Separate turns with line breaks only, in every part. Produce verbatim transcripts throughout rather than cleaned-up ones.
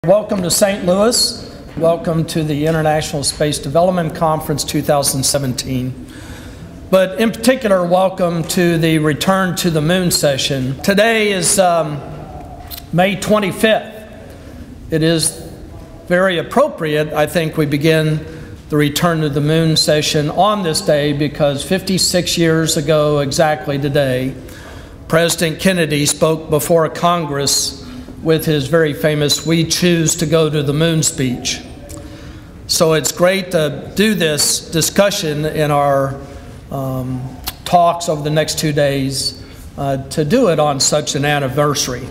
Welcome to Saint Louis. Welcome to the International Space Development Conference two thousand seventeen. But in particular, welcome to the Return to the Moon session. Today is um, May twenty-fifth. It is very appropriate, I think, we begin the Return to the Moon session on this day because fifty-six years ago exactly today, President Kennedy spoke before Congress with his very famous "We Choose to Go to the Moon" speech. So it's great to do this discussion in our um, talks over the next two days, uh, to do it on such an anniversary.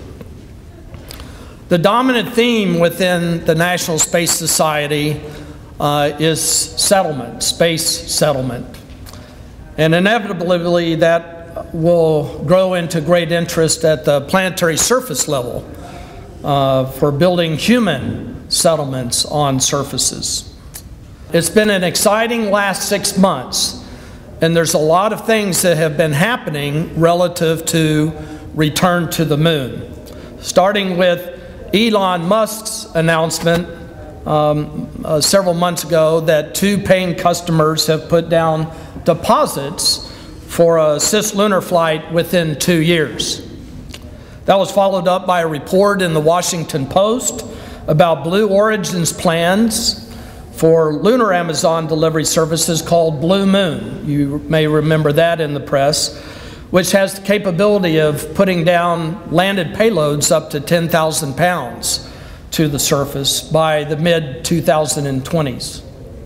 The dominant theme within the National Space Society uh, is settlement, space settlement. And inevitably that will grow into great interest at the planetary surface level. Uh, for building human settlements on surfaces. It's been an exciting last six months, and there's a lot of things that have been happening relative to return to the moon. Starting with Elon Musk's announcement um, uh, several months ago that two paying customers have put down deposits for a cislunar flight within two years. That was followed up by a report in the Washington Post about Blue Origin's plans for lunar Amazon delivery services called Blue Moon. You may remember that in the press, which has the capability of putting down landed payloads up to ten thousand pounds to the surface by the mid twenty twenties.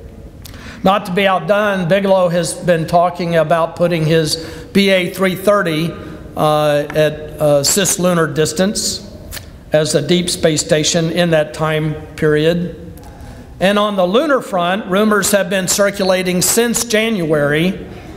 Not to be outdone, Bigelow has been talking about putting his B A three thirty Uh, at uh, cislunar distance as a deep space station in that time period. And on the lunar front, rumors have been circulating since January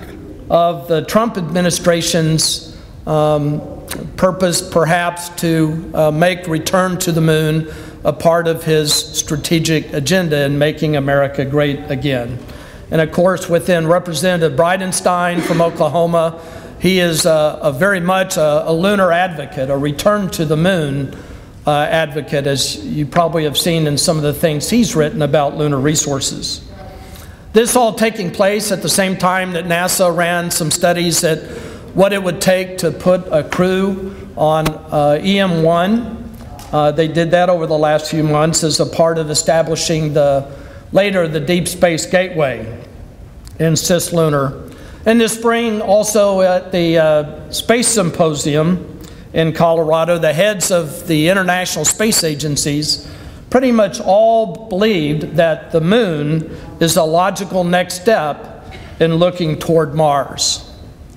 of the Trump administration's um, purpose perhaps to uh, make return to the moon a part of his strategic agenda in making America great again. And of course, within Representative Bridenstine from Oklahoma, he is a, a very much a, a lunar advocate, a return to the moon uh, advocate, as you probably have seen in some of the things he's written about lunar resources. This all taking place at the same time that NASA ran some studies at what it would take to put a crew on uh, E M one. Uh, they did that over the last few months as a part of establishing the, later the Deep Space Gateway in cislunar. And this spring, also at the uh, Space Symposium in Colorado, the heads of the international space agencies pretty much all believed that the moon is a logical next step in looking toward Mars.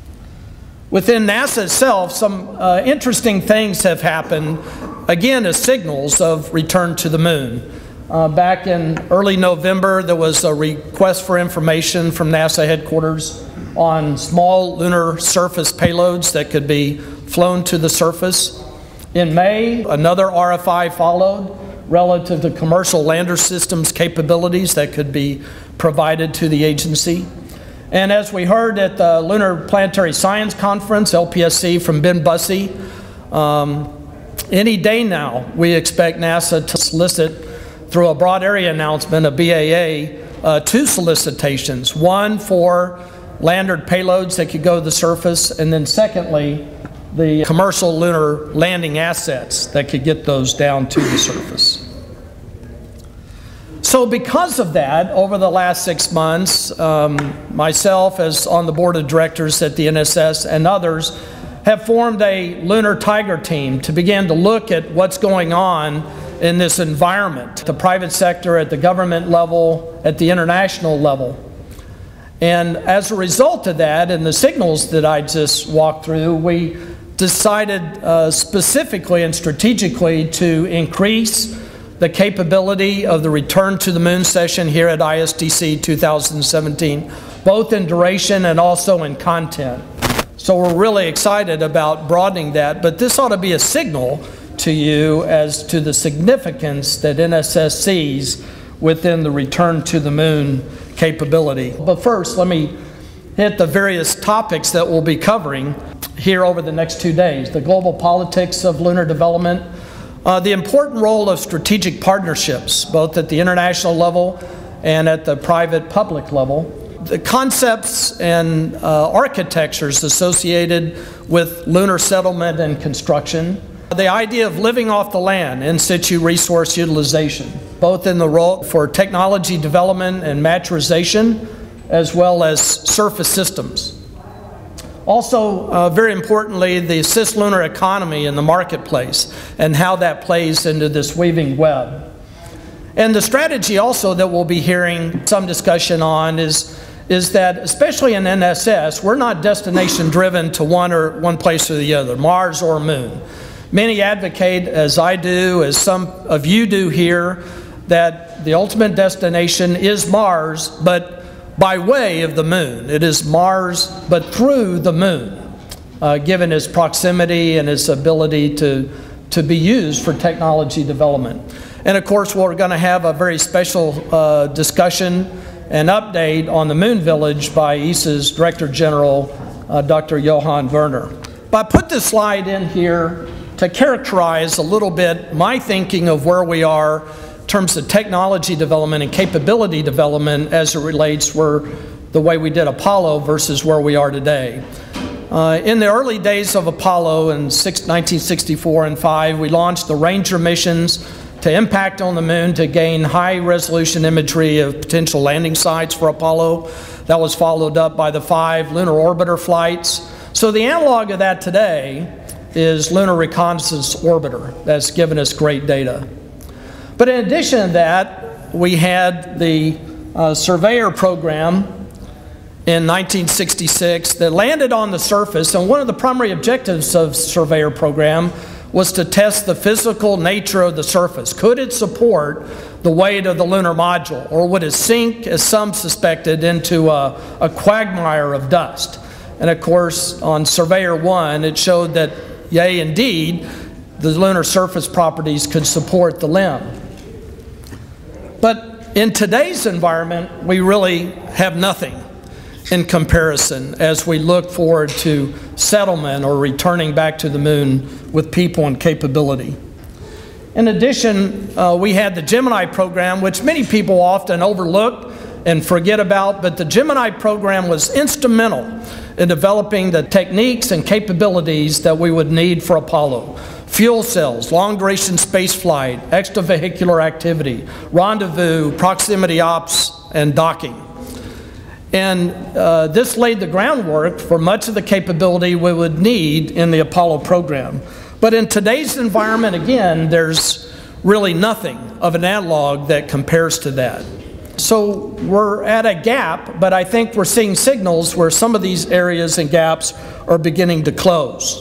Within NASA itself, some uh, interesting things have happened, again as signals of return to the moon. Uh, back in early November, there was a request for information from NASA headquarters on small lunar surface payloads that could be flown to the surface. In May, another R F I followed relative to commercial lander systems capabilities that could be provided to the agency. And as we heard at the Lunar Planetary Science Conference, L P S C, from Ben Bussey, um, any day now we expect NASA to solicit through a broad area announcement, a B A A, uh, two solicitations, one for landered payloads that could go to the surface, and then secondly, the commercial lunar landing assets that could get those down to the surface. So because of that, over the last six months, um, myself as on the board of directors at the N S S and others have formed a Lunar Tiger team to begin to look at what's going on in this environment, the private sector, at the government level, at the international level. And as a result of that, and the signals that I just walked through, we decided uh, specifically and strategically to increase the capability of the Return to the Moon session here at I S D C two thousand seventeen, both in duration and also in content. So we're really excited about broadening that, but this ought to be a signal to you as to the significance that N S S sees within the Return to the Moon capability. But first, let me hit the various topics that we'll be covering here over the next two days. The global politics of lunar development, Uh, the important role of strategic partnerships, both at the international level and at the private-public level. The concepts and uh, architectures associated with lunar settlement and construction. The idea of living off the land, in situ resource utilization, both in the role for technology development and maturization, as well as surface systems. Also, uh, very importantly, the cislunar economy in the marketplace and how that plays into this weaving web. And the strategy also that we'll be hearing some discussion on is, is that, especially in N S S, we're not destination driven to one or one place or the other, Mars or Moon. Many advocate, as I do, as some of you do here, that the ultimate destination is Mars, but by way of the Moon. It is Mars, but through the Moon, uh, given its proximity and its ability to, to be used for technology development. And of course, we're going to have a very special uh, discussion and update on the Moon Village by E S A's Director General, uh, Doctor Johan Werner. But I put this slide in here to characterize a little bit my thinking of where we are in terms of technology development and capability development as it relates where the way we did Apollo versus where we are today. Uh, in the early days of Apollo in nineteen sixty-four and five, we launched the Ranger missions to impact on the Moon to gain high-resolution imagery of potential landing sites for Apollo. That was followed up by the five lunar orbiter flights. So the analog of that today is Lunar Reconnaissance Orbiter. That's given us great data. But in addition to that, we had the uh, Surveyor program in nineteen sixty-six that landed on the surface, and one of the primary objectives of the Surveyor program was to test the physical nature of the surface. Could it support the weight of the lunar module, or would it sink, as some suspected, into a, a quagmire of dust? And of course, on Surveyor one, it showed that, yea, indeed, the lunar surface properties could support the limb. But in today's environment, we really have nothing in comparison as we look forward to settlement or returning back to the Moon with people and capability. In addition, uh, we had the Gemini program, which many people often overlook and forget about, but the Gemini program was instrumental in developing the techniques and capabilities that we would need for Apollo. Fuel cells, long-duration space flight, extravehicular activity, rendezvous, proximity ops, and docking. And uh, this laid the groundwork for much of the capability we would need in the Apollo program. But in today's environment, again, there's really nothing of an analog that compares to that. So we're at a gap, but I think we're seeing signals where some of these areas and gaps are beginning to close.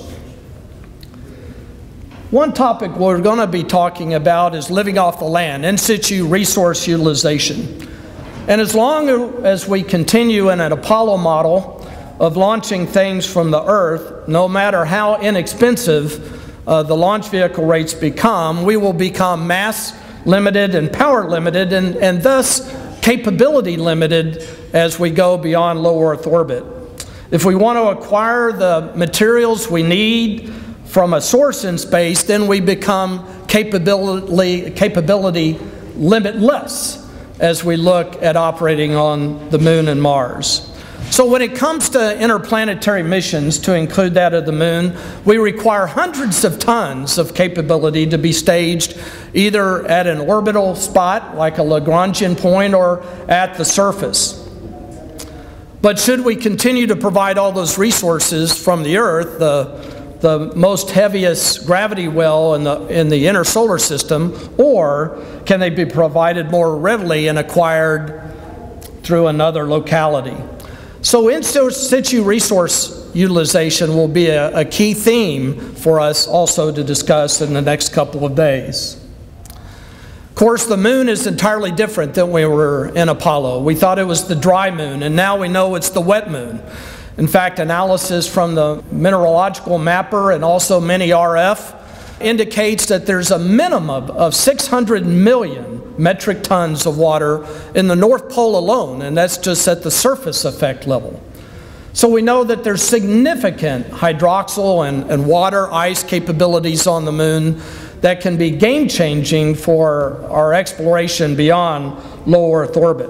One topic we're going to be talking about is living off the land, in situ resource utilization. And as long as we continue in an Apollo model of launching things from the Earth, no matter how inexpensive uh, the launch vehicle rates become, we will become mass limited and power limited, and, and thus capability limited as we go beyond low Earth orbit. If we want to acquire the materials we need from a source in space, then we become capability, capability limitless as we look at operating on the Moon and Mars. So when it comes to interplanetary missions, to include that of the Moon, we require hundreds of tons of capability to be staged either at an orbital spot, like a Lagrangian point, or at the surface. But should we continue to provide all those resources from the Earth, the the most heaviest gravity well in the, in the inner solar system, or can they be provided more readily and acquired through another locality? So in situ resource utilization will be a, a key theme for us also to discuss in the next couple of days. Of course, the Moon is entirely different than we were in Apollo. We thought it was the dry Moon, and now we know it's the wet Moon. In fact, analysis from the mineralogical mapper and also mini R F indicates that there's a minimum of six hundred million metric tons of water in the North Pole alone, and that's just at the surface effect level. So we know that there's significant hydroxyl and, and water ice capabilities on the Moon that can be game-changing for our exploration beyond low Earth orbit.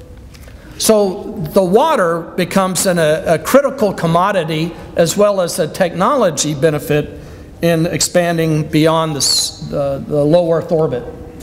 So the water becomes an, a, a critical commodity as well as a technology benefit in expanding beyond this, the, the low Earth orbit.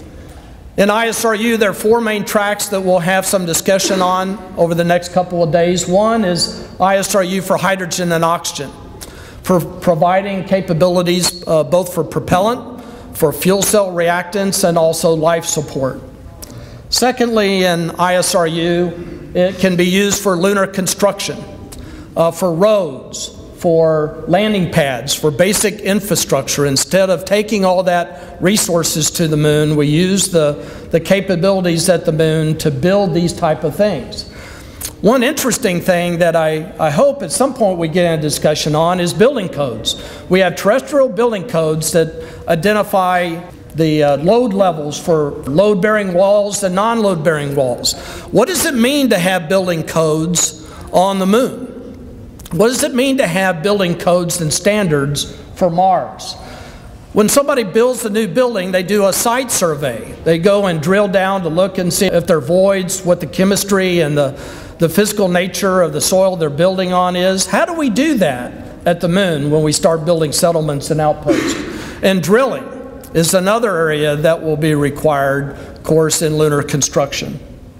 In I S R U, there are four main tracks that we'll have some discussion on over the next couple of days. One is I S R U for hydrogen and oxygen, for providing capabilities uh, both for propellant, for fuel cell reactants, and also life support. Secondly, in I S R U, it can be used for lunar construction, uh, for roads, for landing pads, for basic infrastructure. Instead of taking all that resources to the moon, we use the, the capabilities at the moon to build these type of things. One interesting thing that I, I hope at some point we get in a discussion on is building codes. We have terrestrial building codes that identify the uh, load levels for load-bearing walls and non-load-bearing walls. What does it mean to have building codes on the moon? What does it mean to have building codes and standards for Mars? When somebody builds a new building, they do a site survey. They go and drill down to look and see if there are voids, what the chemistry and the, the physical nature of the soil they're building on is. How do we do that at the moon when we start building settlements and outposts? And drilling is another area that will be required, of course, in lunar construction.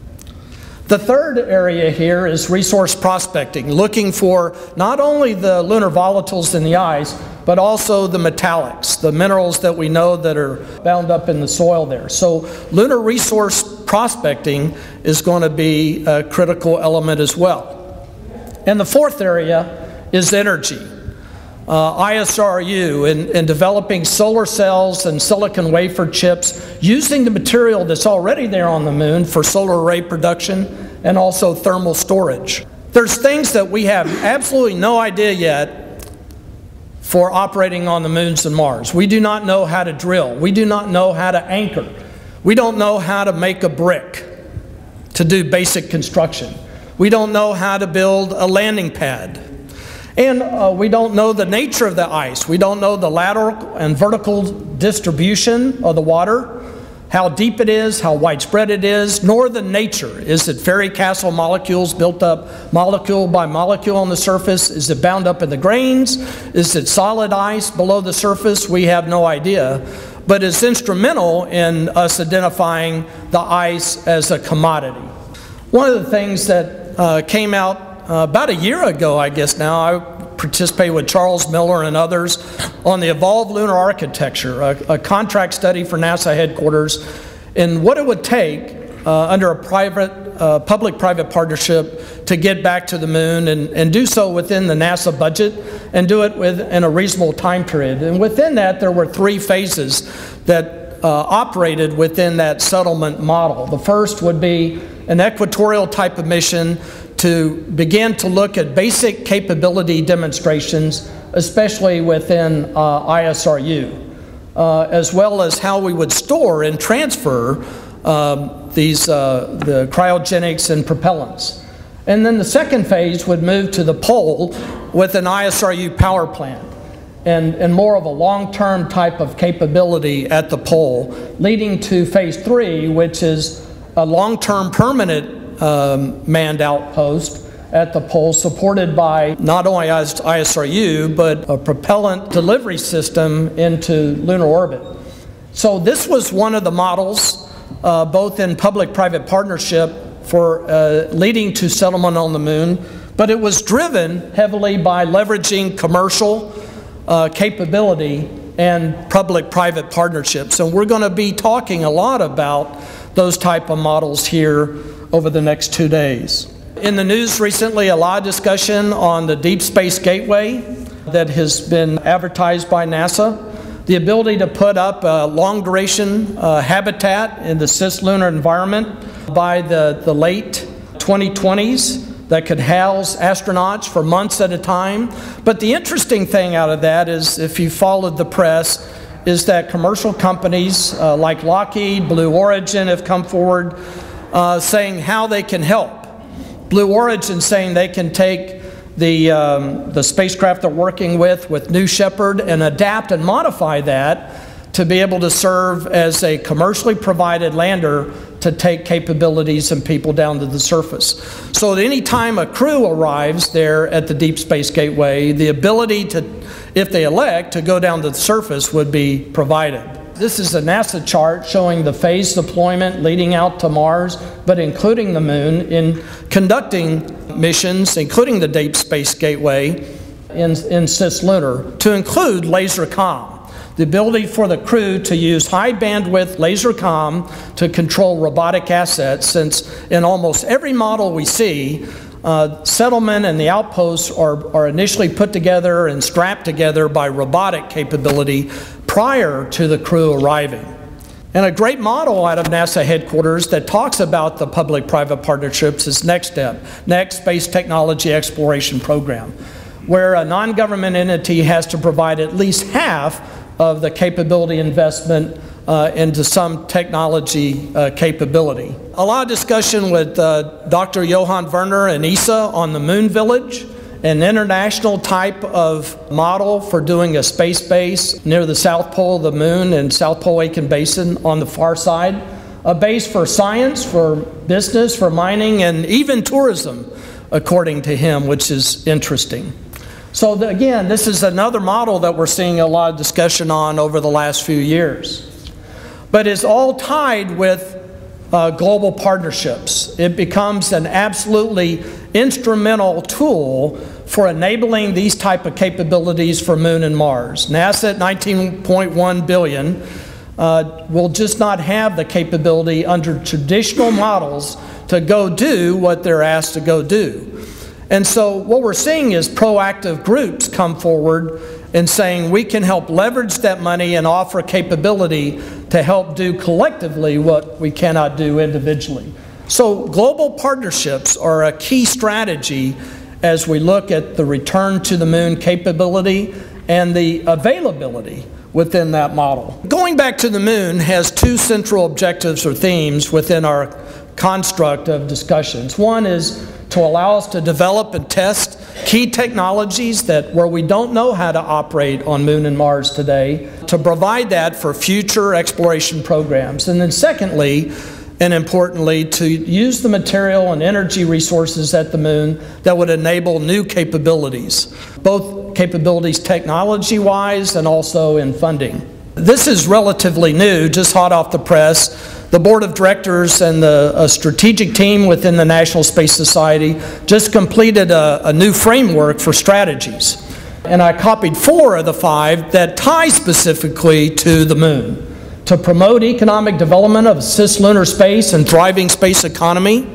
The third area here is resource prospecting, looking for not only the lunar volatiles in the ice, but also the metallics, the minerals that we know that are bound up in the soil there. So lunar resource prospecting is going to be a critical element as well. And the fourth area is energy. Uh, I S R U in, in developing solar cells and silicon wafer chips using the material that's already there on the moon for solar array production and also thermal storage. There's things that we have absolutely no idea yet for operating on the moons and Mars. We do not know how to drill. We do not know how to anchor. We don't know how to make a brick to do basic construction. We don't know how to build a landing pad. And uh, we don't know the nature of the ice. We don't know the lateral and vertical distribution of the water, how deep it is, how widespread it is, nor the nature. Is it fairy castle molecules built up molecule by molecule on the surface? Is it bound up in the grains? Is it solid ice below the surface? We have no idea. But it's instrumental in us identifying the ice as a commodity. One of the things that uh, came out Uh, about a year ago, I guess now, I participated with Charles Miller and others on the Evolved Lunar Architecture, a, a contract study for NASA headquarters, and what it would take uh, under a private, uh, public-private partnership to get back to the moon and, and do so within the NASA budget and do it with, in a reasonable time period. And within that, there were three phases that uh, operated within that settlement model. The first would be an equatorial type of mission to begin to look at basic capability demonstrations, especially within uh, I S R U, uh, as well as how we would store and transfer um, these uh, the cryogenics and propellants. And then the second phase would move to the pole with an I S R U power plant and, and more of a long-term type of capability at the pole, leading to phase three, which is a long-term permanent Um, manned outpost at the pole, supported by not only I S R U, but a propellant delivery system into lunar orbit. So this was one of the models, uh, both in public-private partnership for uh, leading to settlement on the moon, but it was driven heavily by leveraging commercial uh, capability and public-private partnerships. And we're going to be talking a lot about those type of models here over the next two days. In the news recently, a lot of discussion on the Deep Space Gateway that has been advertised by NASA. The ability to put up a long-duration uh, habitat in the cislunar environment by the, the late twenty twenties that could house astronauts for months at a time. But the interesting thing out of that is, if you followed the press, is that commercial companies uh, like Lockheed, Blue Origin have come forward Uh, saying how they can help. Blue Origin saying they can take the, um, the spacecraft they're working with, with New Shepard, and adapt and modify that to be able to serve as a commercially provided lander to take capabilities and people down to the surface. So that any time a crew arrives there at the Deep Space Gateway, the ability to, if they elect, to go down to the surface would be provided. This is a NASA chart showing the phase deployment leading out to Mars, but including the Moon, in conducting missions, including the Deep Space Gateway in, in I S D C Lunar, to include laser comm. The ability for the crew to use high bandwidth laser comm to control robotic assets, since in almost every model we see, uh, settlement and the outposts are, are initially put together and strapped together by robotic capability prior to the crew arriving. And a great model out of NASA headquarters that talks about the public-private partnerships is Next Step, Next Space Technology Exploration Program, where a non-government entity has to provide at least half of the capability investment uh, into some technology uh, capability. A lot of discussion with uh, Doctor Johan Werner and E S A on the Moon Village, an international type of model for doing a space base near the South Pole of the Moon and South Pole Aiken Basin on the far side. A base for science, for business, for mining, and even tourism, according to him, which is interesting. So the, again, this is another model that we're seeing a lot of discussion on over the last few years. But it's all tied with uh, global partnerships. It becomes an absolutely instrumental tool for enabling these type of capabilities for Moon and Mars. NASA at nineteen point one billion dollars uh, will just not have the capability under traditional models to go do what they're asked to go do. And so what we're seeing is proactive groups come forward and saying we can help leverage that money and offer capability to help do collectively what we cannot do individually. So global partnerships are a key strategy as we look at the return to the Moon capability and the availability within that model. Going back to the Moon has two central objectives or themes within our construct of discussions. One is to allow us to develop and test key technologies that where we don't know how to operate on Moon and Mars today, to provide that for future exploration programs. And then secondly, and importantly, to use the material and energy resources at the Moon that would enable new capabilities, both capabilities technology-wise and also in funding. This is relatively new, just hot off the press. The board of directors and the a strategic team within the National Space Society just completed a, a new framework for strategies. And I copied four of the five that tie specifically to the Moon. To promote economic development of cislunar space and thriving space economy,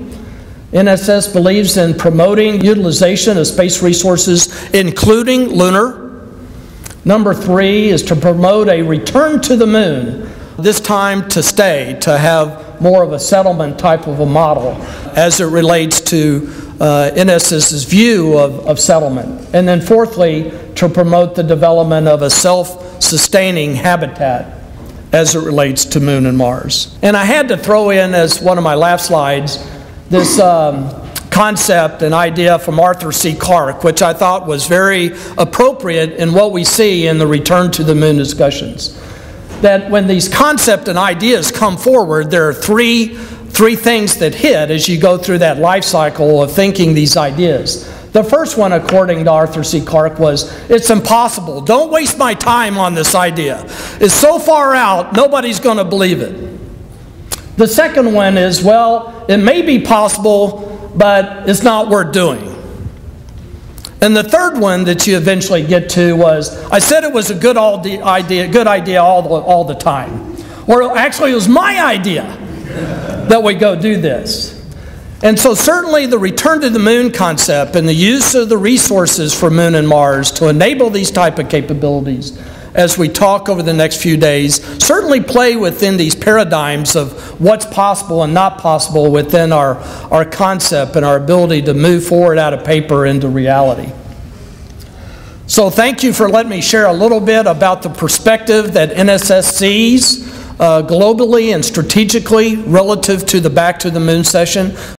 N S S believes in promoting utilization of space resources, including lunar. Number three is to promote a return to the Moon, this time to stay, to have more of a settlement type of a model as it relates to uh, N S S's view of, of settlement. And then fourthly, to promote the development of a self-sustaining habitat as it relates to Moon and Mars. And I had to throw in as one of my last slides this um, concept and idea from Arthur C. Clarke, which I thought was very appropriate in what we see in the return to the Moon discussions. That when these concepts and ideas come forward, there are three, three things that hit as you go through that life cycle of thinking these ideas. The first one, according to Arthur C. Clarke, was, it's impossible. Don't waste my time on this idea. It's so far out, nobody's going to believe it. The second one is, well, it may be possible, but it's not worth doing. And the third one that you eventually get to was, I said it was a good idea, good idea all the, all the time. Or actually, it was my idea that we go do this. And so certainly the return to the Moon concept and the use of the resources for Moon and Mars to enable these type of capabilities as we talk over the next few days certainly play within these paradigms of what's possible and not possible within our, our concept and our ability to move forward out of paper into reality. So thank you for letting me share a little bit about the perspective that N S S sees uh, globally and strategically relative to the Back to the Moon session.